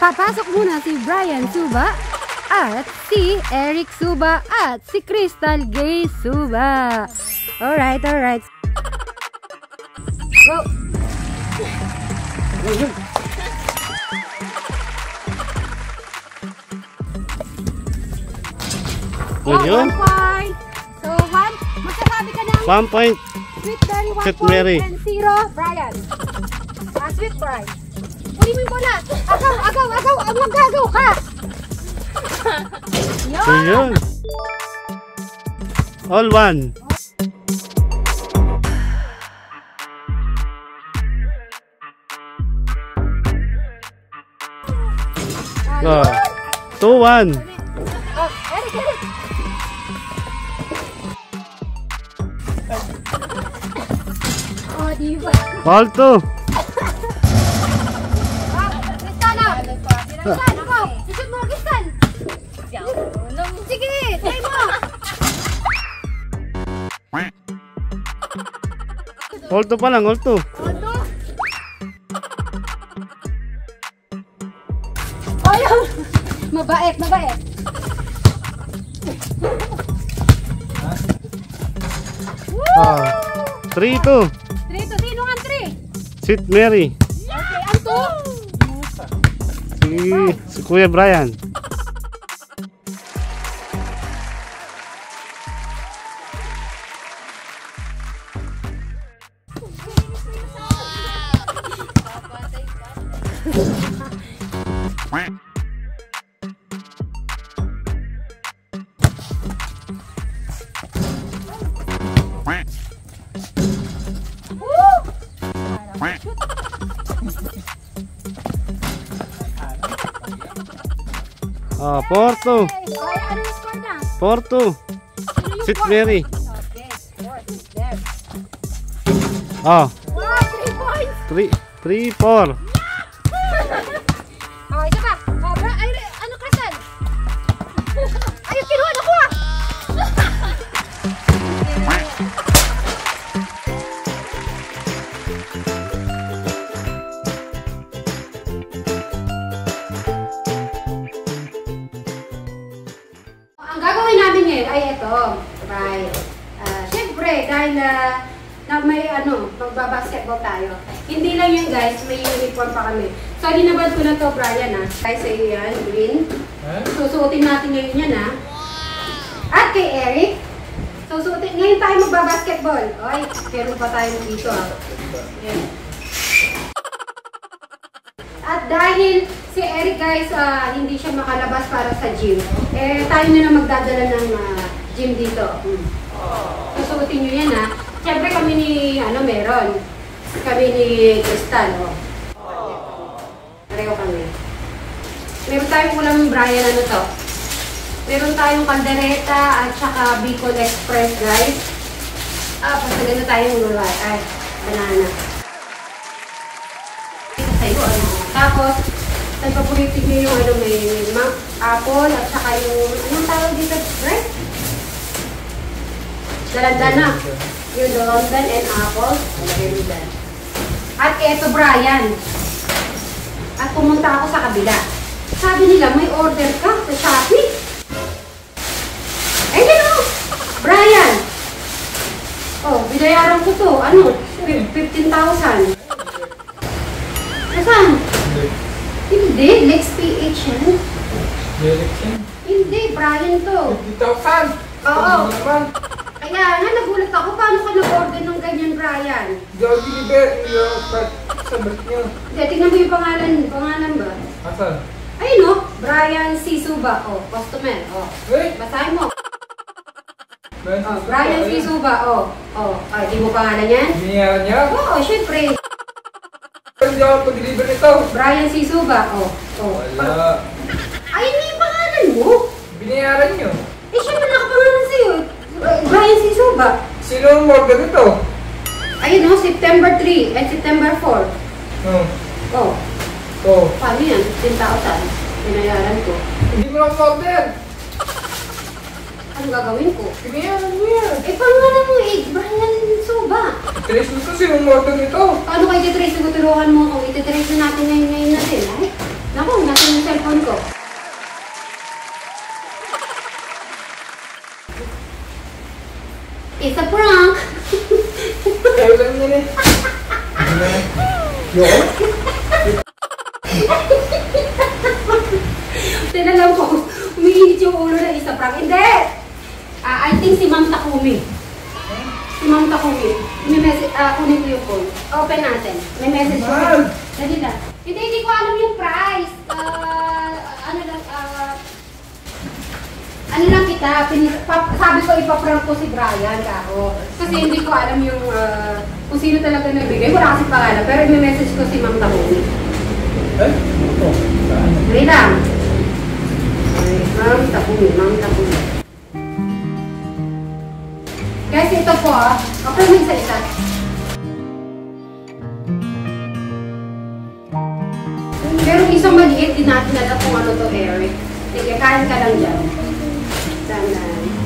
Papasok muna si Brian Suba at si Eric Suba at si Crystal Gay Suba. Alright, alright. Go! Yun. 1 point. So, 1. Magsasabi ka ng 1 point. Sweet Mary, 1 Sweet point. Mary. And 0, Brian. Sweet Brian. Kunin mo yung bola. Agaw, agaw, agaw. Ang magagaw ka. Yun. Yun. All one. Oh, 2-1. Oh, Eric, Eric. Oh, di ba? All 2. Kristal, ah. Kristal, ako. Isip mo, Kristal. Sige, try mo. All 2 pa lang, all 2. Ano? Ayaw. Mabait, mabait. Ah, 3-2. 3 to sino nga 3? Sweet Mary. Okay, ang 2? Si Kuya Brian. Ah, 4-2. Okay, ano yung score na? 4-2. Sweet Mary. Okay, score. There. Ah, Wow, 3 points. 3-4. Okay, isa pa. Oh, ay, ano, Crystal? Ayun, kinuha na ko ah. Ang gagawin namin ngayon ay ito. Right. Siyempre, dahil na may magbabasketball tayo. Hindi lang yan guys, may uniform pa kami. So, linabad ko na to, Brian Guys, sa iyo yan, green. Susuotin natin ngayon yan At kay Eric, susuotin. Ngayon tayo magbabasketball. Ay, meron pa tayo dito Yan. At dahil si Eric guys, hindi siya makalabas para sa gym, tayo na magdadala ng gym dito. Susuotin nyo yan Siyempre kami ni, meron. Kami ni Crystal, Pareho kami. Meron tayong ulam Brian, to? Meron tayong kaldereta at saka Bicol Express, guys. Pasagan na tayong banana. Sa'yo, Tapos, nagpapulitin nyo yung, may apple at saka yung, anong tawag dito, right? Dalandan yung dalandan and apple. At eto, Brian. At pumunta ako sa kabila. Sabi nila, may order ka sa Shopee. Brian. Binayaran ko to. 15,000. Nasaan? Hindi, Lex PH yan. Hindi, Brian to. 50,000? Oo. Kaya nagulat ako, paano ka nag-order ng ganyan, Brian? Hindi deliver, sa ba't niya? Tingnan mo yung pangalan ba? Asan? Ayun Brian C. Suba, customer, basahin mo. Brian C. Suba, di mo pangalan yan? Biniyaran niya? Oo, syempre. Hindi ako pag-deliver nito. Brian C. Suba, Wala. Ayun na yung pangalan mo. Biniyaran niyo? Syempre nakapangalan sa'yo. Brian C. Suba. Sino ang order nito? Ayun September 3 and September 4. Paano yan? 15,000. Binayaran ko. Hindi mo lang order. Ano gagawin ko? Biniyaran mo yan. Pangalan mo Brian Suba. Trace mo ito, sino ang order nito? Paano kayo ititrace na tutulungan mo ako? Ititrace na natin ngayon natin. Naku, natin yung cellphone ko. It's a prank! Kayo lang yan eh. Yun? Tinalaw ko, umiinit yung ulo na isa prank. Hindi! I think si Ma'am Takumi. Si Ma'am Takumi. May message, kunin ko yung phone. Open natin. May message ko. Ma'am! Dali na. Hindi ko alam yung price. Ano lang kita, sabi ko ipaprank ko si Brian kako. Kasi hindi ko alam yung kung sino talaga nagbigay. Wala kasi pangalan. Pero may message ko si Ma'am Takumi. Eh? Ito. Saan? Dali lang. Ma'am Takumi, Ma'am Takumi. Guys, ito po okay mo isa-isa. Pero isang maliit, din natin alam kung ano to, Eric. Sige, kain ka lang dyan. Sana.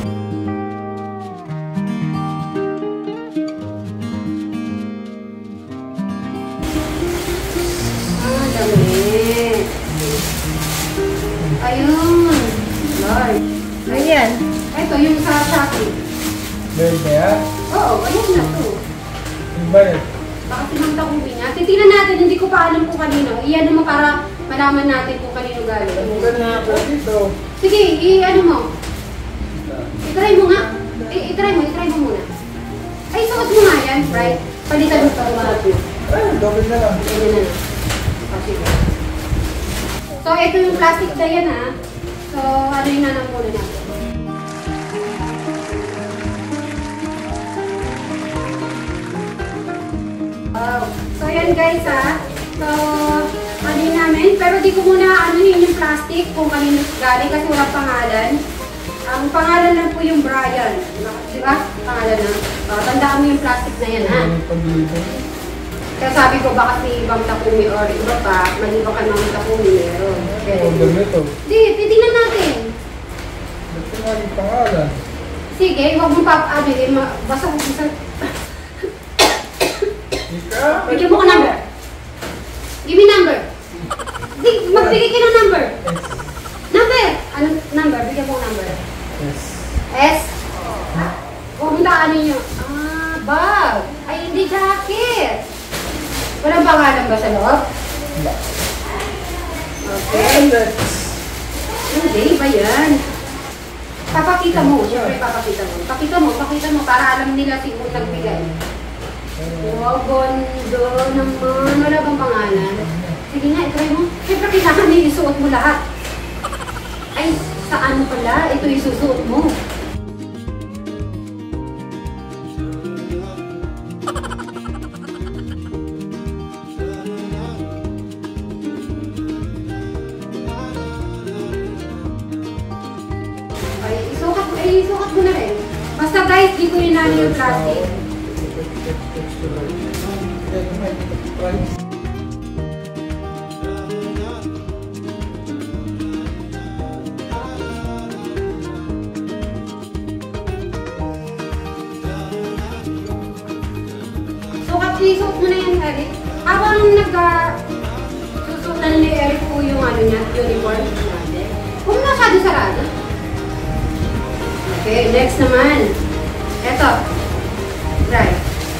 Dami. Ayun. Lord. Ayan. Ito, yung sa Shopee. Meron ba yan? Oo, ayun na to. Ano ba yan? Baka sinamtakumi niya. Titignan natin, hindi ko pa alam kung kanino. Iyan mo para malaman natin kung kanino galing. Ano ba na ako dito? Sige, i-ano mo. I-try mo nga. I-try mo muna. Ay, suot mo nga yan, right? Palitan mo para malap mo. Ay, double na lang. Ayun na. O, sige. So, ito yung plastic na yan, ha? So, ano yung nanang muna natin? Wow. So, yan guys, ha? So, ano yun namin? Pero di ko muna ano yun yung plastic kung kanino galing kasi walang pangalan. Ang pangalan lang po yung Brian. Di ba? Pangalan na. Tandaan mo yung plastic na yan, ha? Ano pag dito? Kaya sabi ko, baka si Ma'am Takumi or iba pa, maliba ka Ma'am Takumi meron. Order nito. Di, titignan natin. Ba't yung aking pangalan? Sige, huwag mong basta kung isa. Ika? Bigyan mo ko number. Give me number. Di, magbigay ka ng number. Number! Ano number? Bigyan mo ko number. Yes. S? Huwag mong daanin nyo. Bag. Ay, hindi jacket. Walang pangalan ba sa loob? Wala. Okay. Hindi ba yan? Papakita mo. Siyempre, papakita mo. Pakita mo para alam nila sino nagbigay. Wow, gondo naman. Wala bang pangalan? Sige nga, itry mo. Siyempre, kailangan na isuot mo lahat. Ay, saan mo pala? Ito isusuot mo. Isukat mo na rin. Basta guys, di ko rin namin yung plastic. Isuot mo na yan, Eric. Habang susutan ni Eric po yung ano niya, uniform natin. Kung masyado sarado. Okay, next naman. Eto. Try.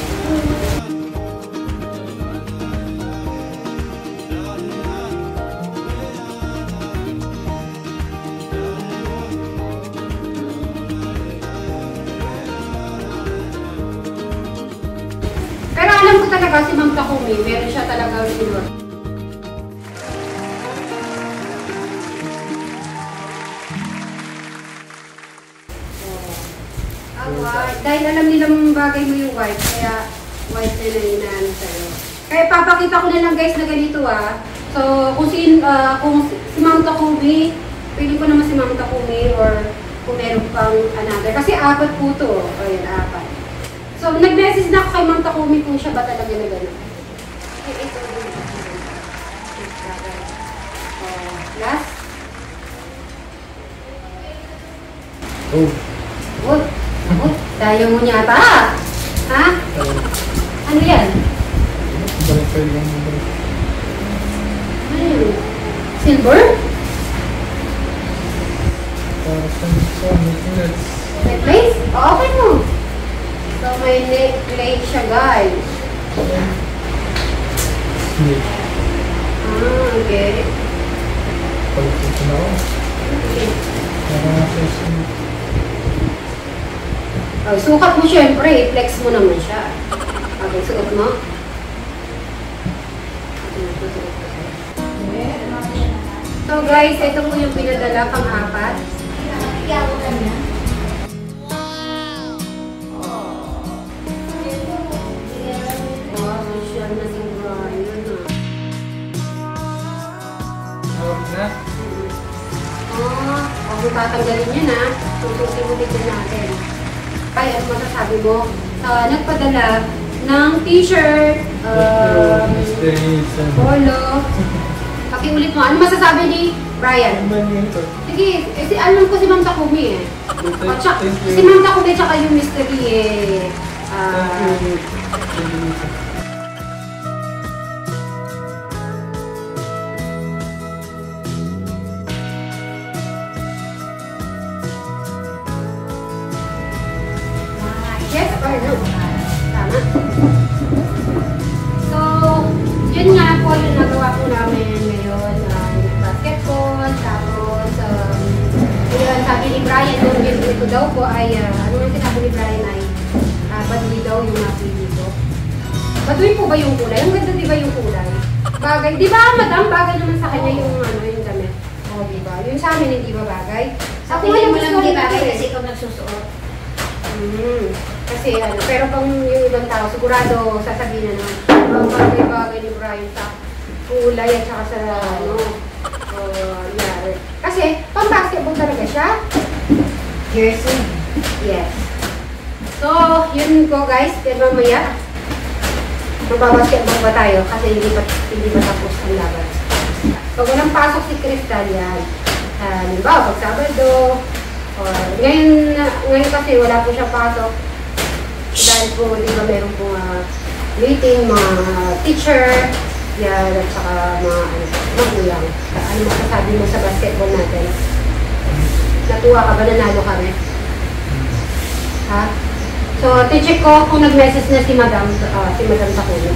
Pero alam ko talaga si Ma'am Takumi, meron siya talaga sure. White. Dahil alam nilang bagay mo yung white, kaya white na lang inaano sa'yo. Kaya papakita ko na lang guys na ganito So, kung si Ma'am Takumi, pili ko naman si Ma'am Takumi or kung meron pang another. Kasi 4 po to. O yun, 4. So, nag-message na ako kay Ma'am Takumi kung siya ba talaga na gano'n. Ito. Last. Oh. Wood. Wood. Dayo mo niya ata. Ha? Ano yan? Balik pa yung number. Ano yun? Silver? Para sa necklace. Necklace? Okay mo. So, may necklace siya, guys. Snake. Okay. Pagkita na ako. Okay. Nakakasa snake. Oh, sukat mo syempre, i-flex mo naman siya. Okay, suot mo. So guys, ito po yung pinadala pang-apat. Wow, social na si Brian. Tawag na. Kung tatanggalin niya na, tutusin mo dito natin. Ay, at masasabi mo, nagpadala ng t-shirt, Mystery. polo. Pakiulit mo, ano masasabi ni Brian? Ano ba yun ito? Sige, alam ko si Ma'am Takumi eh. At si Ma'am Takumi tsaka yung mystery eh. Thank you. Yes or no? Tama. So, yun nga po yung nagawa po namin ngayon. Basketball, tapos, yun, sabi ni Brian, yung gift ko daw po ay, ano nga sinabi ni Brian ay, baduy daw yung napili ko. Baduy po ba yung kulay? Ang ganda di ba yung kulay? Bagay. Di ba, madam, bagay naman sa kanya yung, yung damit. O, di ba? Yung sa amin, hindi ba bagay? Sa tingin mo lang di bagay kasi ikaw nagsusuot. Kasi pero pang yung ibang tao, sigurado sasabihin na bagay ni Brian sa kulay at saka sa yari. Kasi pang basketball talaga siya. Jersey. Yes. So, yun ko guys. Pero mamaya, magbabasketball pa tayo kasi hindi pa tapos ang laban. Pag walang pasok si Crystal yan, halimbawa pag Sabado, ngayon kasi wala po siya pasok. Dahil po, di ba meron po meeting, mga teacher, yan, at saka mga magulang. Ano masasabi mo sa basketball natin? Natuwa ka ba? Nanalo kami? Ha? So, check ko kung nag-message na si Madam Takumi.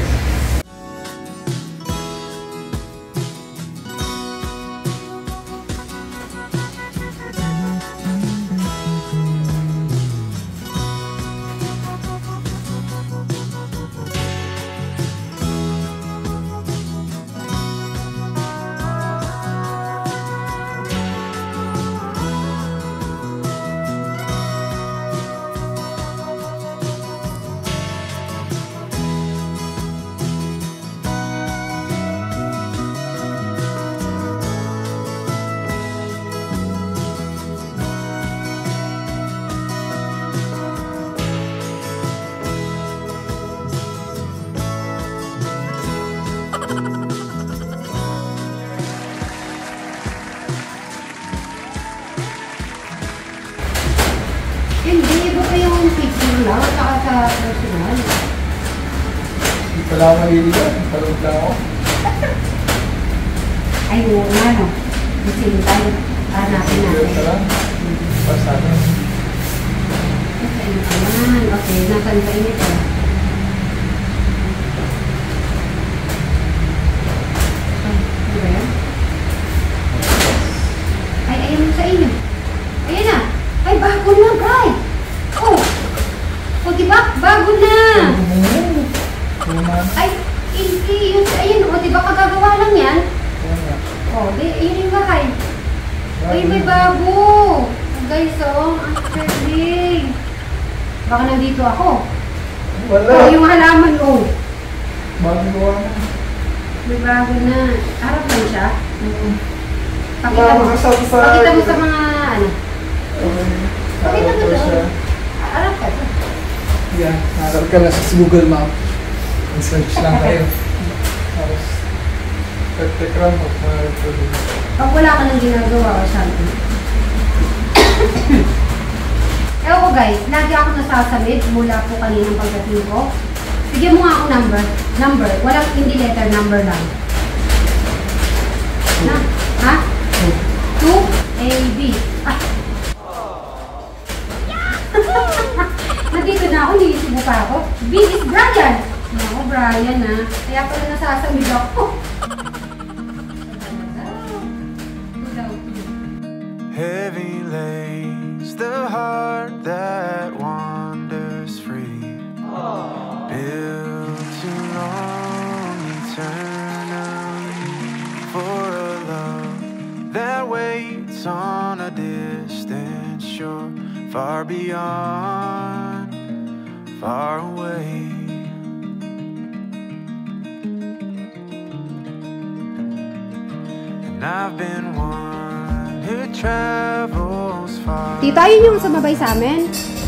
Hindi, iba pa yung picture lang, saka sa personal. Hindi pala ako mahilig yan. Palog lang ako. Ay, oo nga, no? Kasi tayo, hanapin natin. Ito lang. Basta na. Ayan, okay, nasan pa yun ito? Ay, ano ba yan? Ay, ayun sa inyo. Ayan na. Ay, bago na, Bray. Oh. O, diba? Bago na. Ay, hindi. Yun, ayun, o, diba kagagawa lang yan? O, di, yun yung bahay. Ay, may bago. Guys, oh, ang trending. Baka nandito ako. Wala. Oh, yung halaman, oh. Bago gawa na. May bago na. Harap lang siya. Pakita Wala, mo. makasabi sa Pakita mo akin. sa mga, ano. Pakita mo doon. Harap ka. Yan. Harap ka lang sa Google Map. Search lang kayo. Tapos, Tekram o Pag wala ka nang ginagawa or something. Ewan ko guys, lagi ako nasasamit mula po kaninang pagdating ko. Bigyan mo nga ako number. Number. Walang hindi letter, number lang. Na? Ha? 2 AB. Ah. Nandito na ako, nilisibo pa ako. B is Brian. Ako, Brian ha. Kaya pala nasasamig ako. Heavy lays the heart that wanders free. Built too long eternally for a love that waits on a distant shore, far beyond, far away. And I've been one who travels far. Tito, ayun yung sumabay sa amin.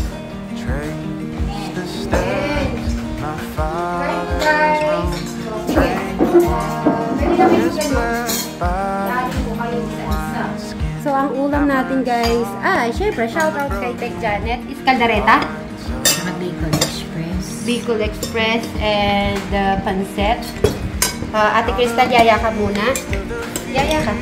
Trace the steps my father's Guys. roam. Sige. Pwede kami Is ganun. blessed by Lagi po kayo isa-isa. skin. So, ang ulam natin guys, syempre, shoutout kay Tech Janet, is kaldereta, Bacon Express. Bicol Express, and pancet. Ate Crystal, yaya ka muna. Yaya ka.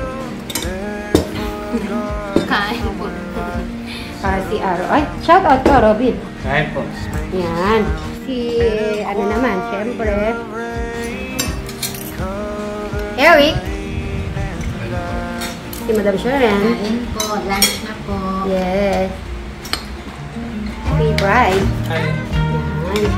Kain po. Si Aro. Ay, shoutout ko, Robin. Kain po. Yan. Si, ano naman, syempre. Eric. Si Madam Sharon. Kain po. Lunch na po. Yes. Si Brian. Hi. Yan.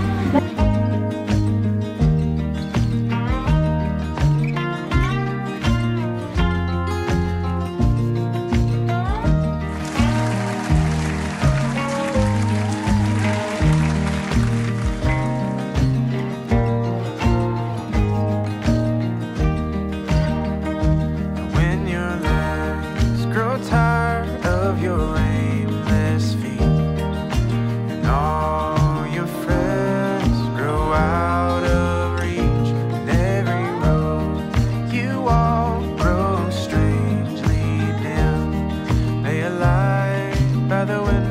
When your legs grow tired of your aimless feet, and all your friends grow out of reach, and every road you walk grows strangely dim, lay a light by the window.